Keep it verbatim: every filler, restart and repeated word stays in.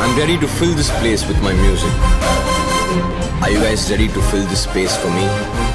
I'm ready to fill this place with my music. Are you guys ready to fill this space for me?